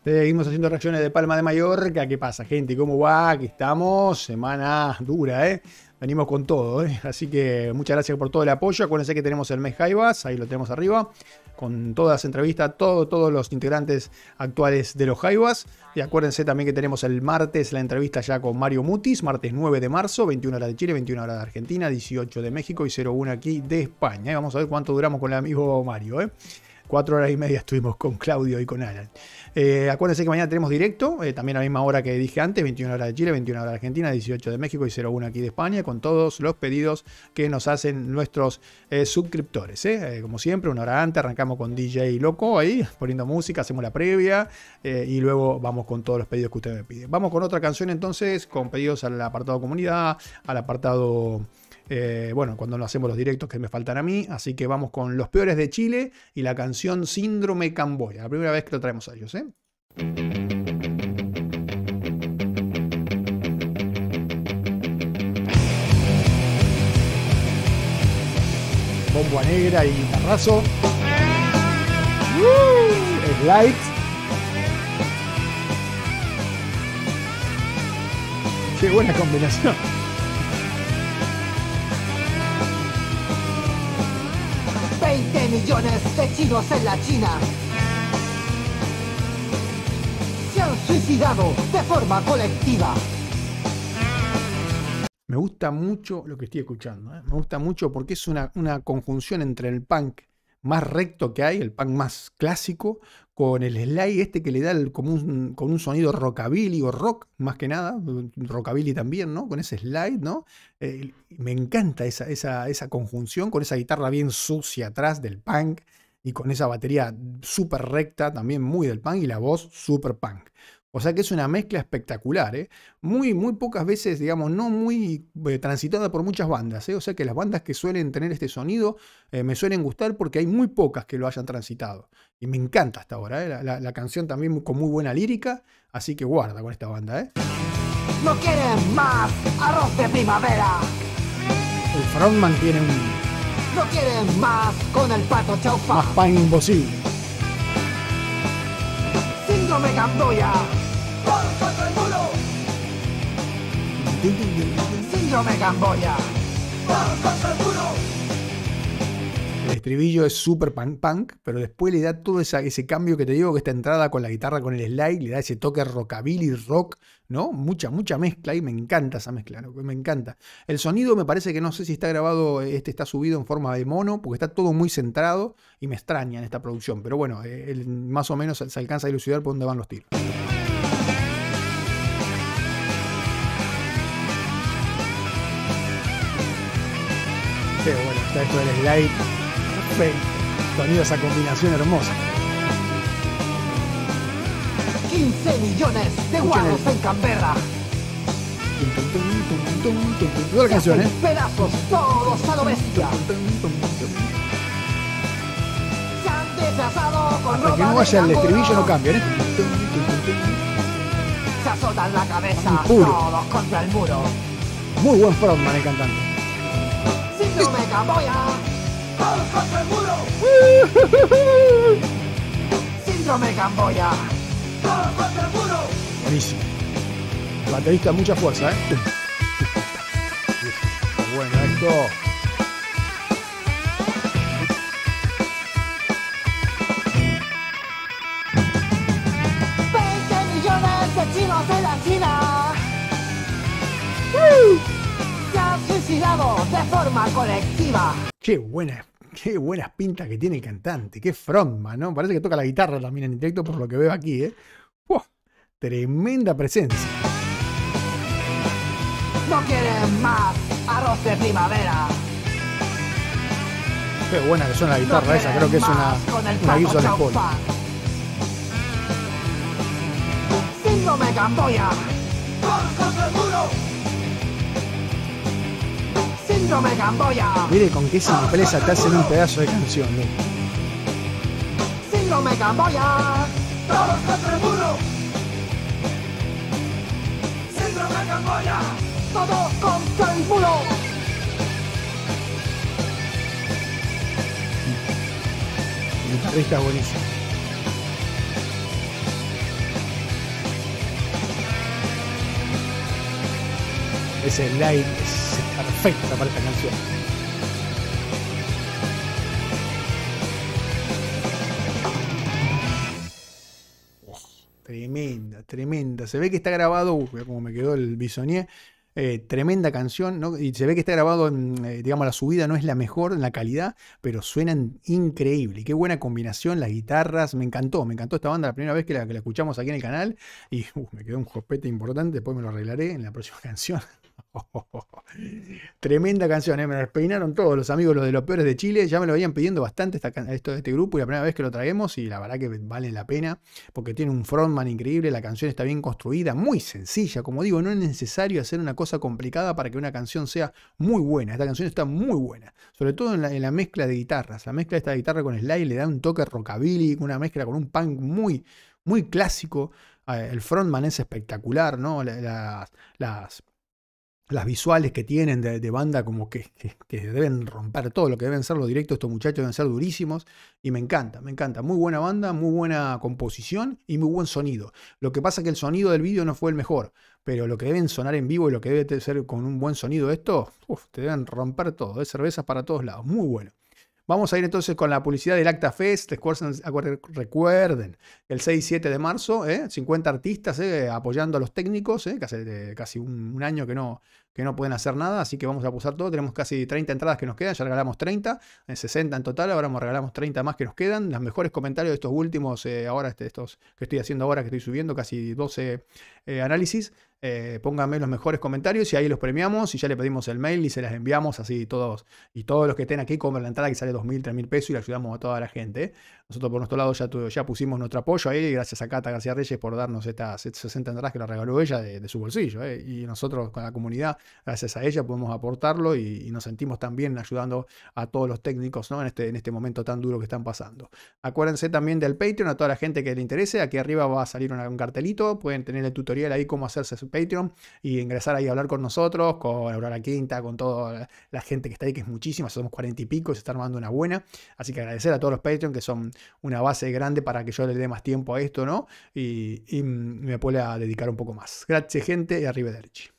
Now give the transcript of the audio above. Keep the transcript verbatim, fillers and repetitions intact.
Seguimos haciendo reacciones de Palma de Mallorca. ¿Qué pasa, gente? ¿Cómo va? Aquí estamos. Semana dura, ¿eh? Venimos con todo, ¿eh? Así que muchas gracias por todo el apoyo. Acuérdense que tenemos el mes Jaivas, ahí lo tenemos arriba, con todas las entrevistas, todo, todos los integrantes actuales de los Jaivas. Y acuérdense también que tenemos el martes la entrevista ya con Mario Mutis, martes nueve de marzo, veintiuna horas de Chile, veintiuna horas de Argentina, dieciocho de México y cero uno aquí de España. ¿eh? Vamos a ver cuánto duramos con el amigo Mario, ¿eh? Cuatro horas y media estuvimos con Claudio y con Alan. Eh, acuérdense que mañana tenemos directo, eh, también a la misma hora que dije antes, veintiuna horas de Chile, veintiuna horas de Argentina, dieciocho de México y cero uno aquí de España, con todos los pedidos que nos hacen nuestros eh, suscriptores. Eh. Eh, como siempre, una hora antes arrancamos con D J Loco ahí, poniendo música, hacemos la previa eh, y luego vamos con todos los pedidos que ustedes me piden. Vamos con otra canción entonces, con pedidos al apartado comunidad, al apartado... Eh, bueno, cuando no hacemos los directos que me faltan a mí, así que vamos con Los Peores de Chile y la canción Síndrome Camboya, la primera vez que lo traemos a ellos, ¿eh? Bomba negra y guitarrazo. Uh, Slide. Qué buena combinación. veinte millones de chinos en la China se han suicidado de forma colectiva. Me gusta mucho lo que estoy escuchando, ¿eh? Me gusta mucho porque es una, una conjunción entre el punk más recto que hay, el punk más clásico, con el slide este que le da el, como un, con un sonido rockabilly o rock, más que nada, rockabilly también, ¿no? Con ese slide, ¿no? Eh, me encanta esa, esa, esa conjunción, con esa guitarra bien sucia atrás del punk y con esa batería súper recta, también muy del punk, y la voz súper punk. O sea que es una mezcla espectacular, ¿eh? Muy, muy pocas veces, digamos, no muy eh, transitada por muchas bandas, ¿eh? O sea que las bandas que suelen tener este sonido eh, me suelen gustar porque hay muy pocas que lo hayan transitado. Y me encanta hasta ahora, ¿eh? La, la, la canción también con muy buena lírica, así que guarda con esta banda, ¿eh? No quieren más arroz de primavera. El frontman tiene un... No quieren más con el pato chaufa. Más pan imposible. Síndrome Camboya. Todos contra el muro. Síndrome Camboya. Todos contra el muro. El estribillo es súper punk, punk, pero después le da todo esa, ese cambio que te digo, que esta entrada con la guitarra, con el slide, le da ese toque rockabilly, rock, ¿no? Mucha, mucha mezcla y me encanta esa mezcla, ¿no? Me encanta. El sonido me parece que no sé si está grabado, este está subido en forma de mono, porque está todo muy centrado y me extraña en esta producción, pero bueno, el, más o menos se alcanza a dilucidar por dónde van los tiros. Qué bueno está esto del slide. Sonido, esa combinación hermosa. quince millones de guarros en Canberra. Toda la canción, ¿eh? Pedazos todos a lo bestia. Se han desplazado con Hasta que no vaya el estribillo no cambian, ¿eh? Se azotan la cabeza puro. todos contra el muro. Muy buen frontman el cantante. Síndrome Camboya. Todos contra el muro. Síndrome Camboya. Todos contra el muro. Buenísimo. El baterista mucha fuerza, ¿eh? Bueno, esto. veinte millones de chinos en la China se han suicidado de forma colectiva. Qué buena, qué buenas pintas que tiene el cantante, qué frontman, ¿no? Parece que toca la guitarra también en directo por lo que veo aquí, ¿eh? ¡Wow! Tremenda presencia. No quieren más arroz de primavera. Qué buena que suena la guitarra No esa, creo que es una, una guiso de spoiler. Síndrome Camboya. Todos contra el muro. Síndrome Camboya. Mire con qué simpleza te hacen un pedazo de canción, ¿eh? Síndrome Camboya. Todos contra el muro. Síndrome Camboya. Todos contra el muro. El guitarrista es buenísimo. Ese light es perfecto para esta canción. Tremenda, tremenda. Se ve que está grabado, uh, como me quedó el bisonier, eh, tremenda canción, ¿no? Y se ve que está grabado, en, eh, digamos, la subida no es la mejor en la calidad, pero suenan increíble. Qué buena combinación, las guitarras, me encantó, me encantó esta banda la primera vez que la, que la escuchamos aquí en el canal y uh, me quedó un jopete importante, después me lo arreglaré en la próxima canción. Tremenda canción, ¿eh? Me despeinaron todos los amigos, los de los peores de Chile. Ya me lo venían pidiendo bastante esta, esto de este grupo y la primera vez que lo traemos y la verdad que vale la pena porque tiene un frontman increíble, la canción está bien construida, muy sencilla, como digo, no es necesario hacer una cosa complicada para que una canción sea muy buena. Esta canción está muy buena, sobre todo en la, en la mezcla de guitarras. La mezcla de esta guitarra con slide le da un toque rockabilly, una mezcla con un punk muy, muy clásico. El frontman es espectacular, ¿no? Las, las las visuales que tienen de, de banda como que, que, que deben romper todo lo que deben ser los directos, estos muchachos deben ser durísimos y me encanta, me encanta, muy buena banda, muy buena composición y muy buen sonido. Lo que pasa es que el sonido del vídeo no fue el mejor, pero lo que deben sonar en vivo y lo que debe ser con un buen sonido esto, uf, te deben romper todo, de cervezas para todos lados, muy bueno. Vamos a ir entonces con la publicidad del Acta Fest. Recuerden, el seis y siete de marzo, ¿eh? cincuenta artistas ¿eh? apoyando a los técnicos, ¿eh? casi, de, casi un, un año que no, que no pueden hacer nada, así que vamos a pusar todo. Tenemos casi treinta entradas que nos quedan, ya regalamos treinta, en sesenta en total, ahora regalamos treinta más que nos quedan. Los mejores comentarios de estos últimos, eh, ahora este, estos que estoy haciendo ahora, que estoy subiendo, casi doce eh, análisis. Eh, pónganme los mejores comentarios y ahí los premiamos y ya le pedimos el mail y se las enviamos así todos. Y todos los que estén aquí compran la entrada que sale dos mil, tres mil pesos y le ayudamos a toda la gente. ¿eh? Nosotros por nuestro lado ya, ya pusimos nuestro apoyo ahí, gracias a Cata García Reyes por darnos estas sesenta entradas que nos regaló ella de, de su bolsillo. ¿eh? Y nosotros con la comunidad, gracias a ella, podemos aportarlo y, y nos sentimos también ayudando a todos los técnicos, ¿no? en, este, en este momento tan duro que están pasando. Acuérdense también del Patreon, a toda la gente que le interese. Aquí arriba va a salir una, un cartelito, pueden tener el tutorial ahí cómo hacerse su Patreon y ingresar ahí a hablar con nosotros, con Aurora Quinta, con toda la gente que está ahí, que es muchísima, somos cuarenta y pico, se está armando una buena, así que agradecer a todos los Patreon que son una base grande para que yo le dé más tiempo a esto, ¿no? Y, y me pueda dedicar un poco más. Gracias gente y arrivederci.